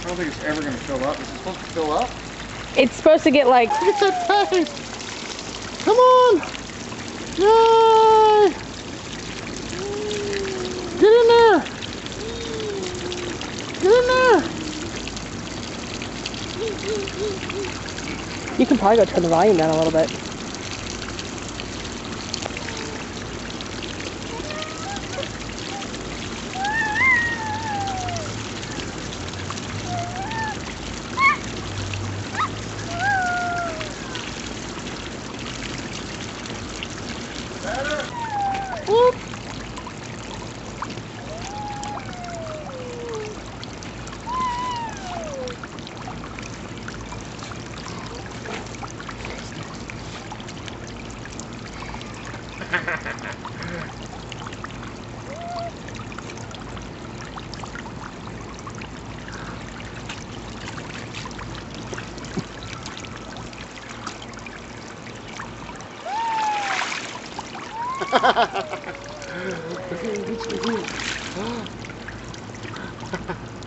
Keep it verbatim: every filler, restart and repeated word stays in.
don't think it's ever going to fill up. Is it supposed to fill up? It's supposed to get like... Look at that tank! Come on! Yay! Get in there! Get in there! You can probably go turn the volume down a little bit. Better. Whoop. Ha ha ha ha!